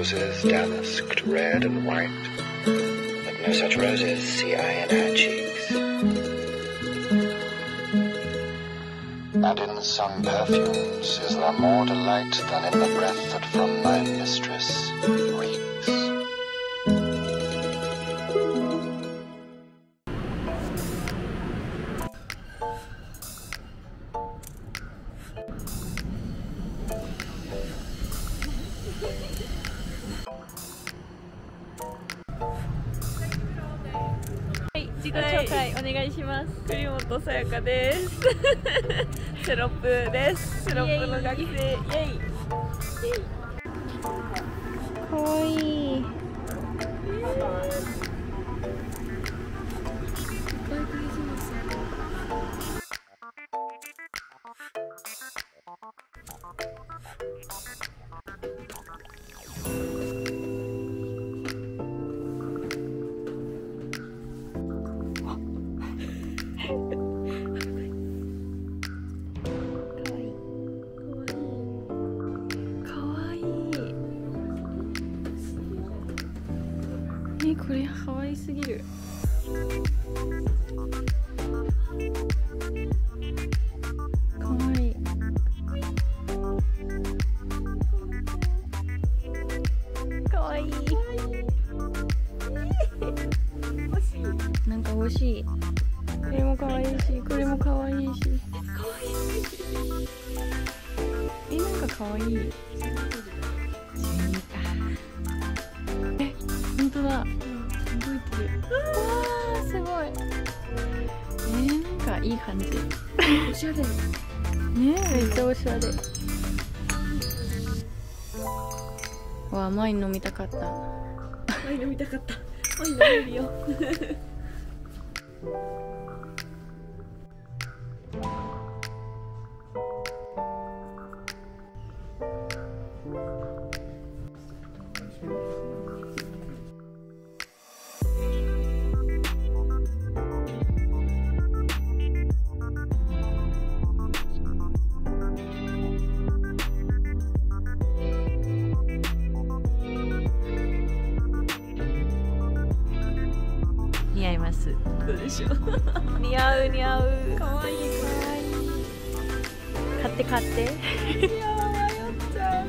roses damasked red and white, but no such roses see I in her cheeks. And in some perfumes is there more delight than in the breath that from my mistress reeks. はい、自己紹介お願いします。 栗本さやかです。セロップです。セロップの学生。イエイ。 かわいい。これ可愛すぎる。可愛い。可愛い。なんか欲しい。これも可愛いし、これも可愛いし。可愛い。なんか可愛い。本当だ。動いてる。わー、すごい。なんかいい感じ。おしゃれ。ね、めっちゃおしゃれ。わあ、ワイン飲みたかった。ワイン飲みたかった。ワイン飲めるよ。似合います。 どうでしょう。 似合う似合う。可愛い可愛い。買って買って。 いやー、迷っちゃう。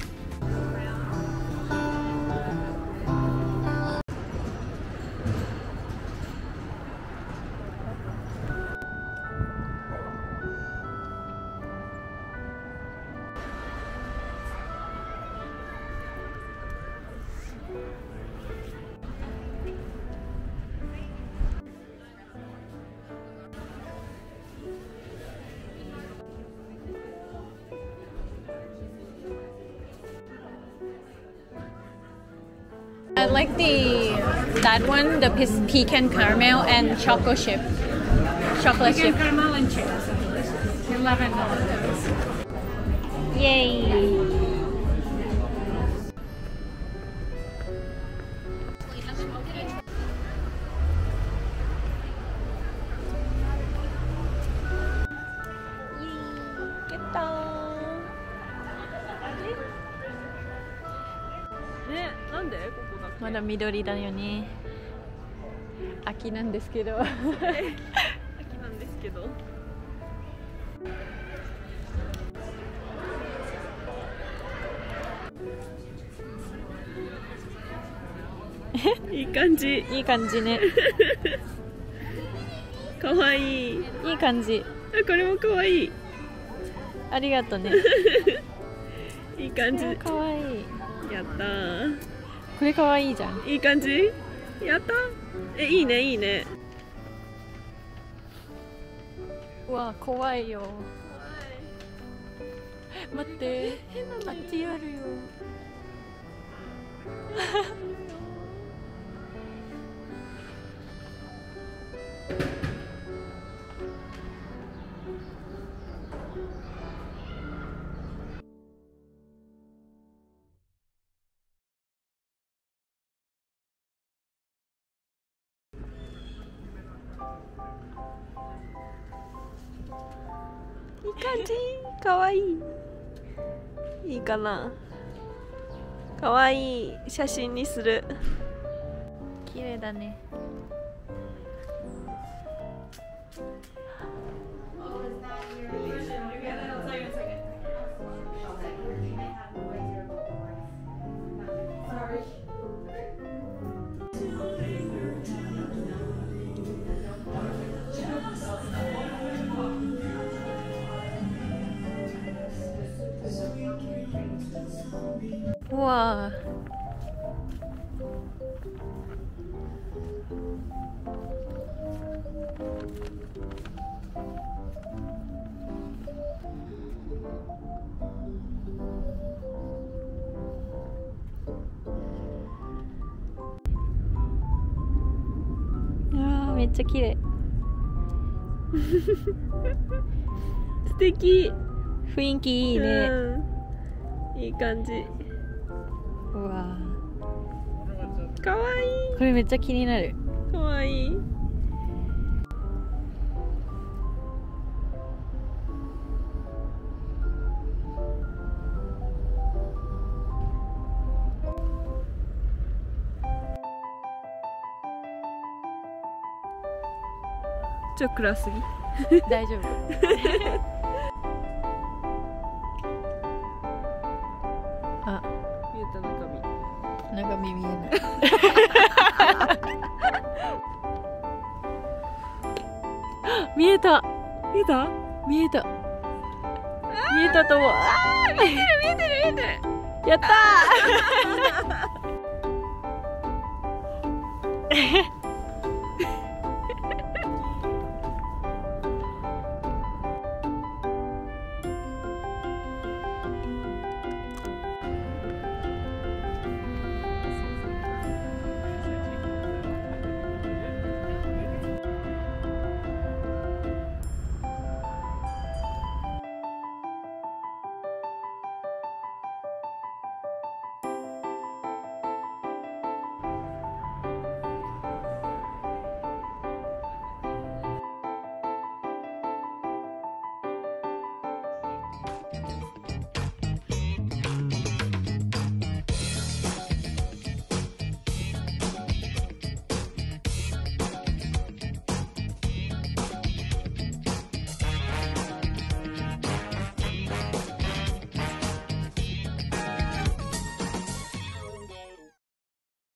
I like that one, the pecan caramel and chocolate chip. Chocolate chip. Caramel and chip. $11. Yay! Get down. ね、なんでここだけ。 まだ緑だよね。秋なんですけど。 秋なんですけど。いい感じ。 いい感じね。 かわいい。 いい感じ。 これもかわいい。 ありがとね。 いい感じ。 かわいい。 やったー。 これかわいいじゃん。 いい感じ。やったー。いいね、いいね。 うわ、怖いよ。待って、あっちやるよ。 いい感じ。かわいい。いいかな。 かわいい。写真にする。 綺麗だね。うわー。めっちゃ綺麗。 素敵。 雰囲気いいね。 いい感じ。 うわー、かわいい。 これめっちゃ気になる。 かわいい。ちょっと暗すぎ。 大丈夫。あ、 見えた中身。 中身見えない。見えた。 見えた？ 見えた。見えたと思う。ああ、見えてる見えてる見えてる。やったー。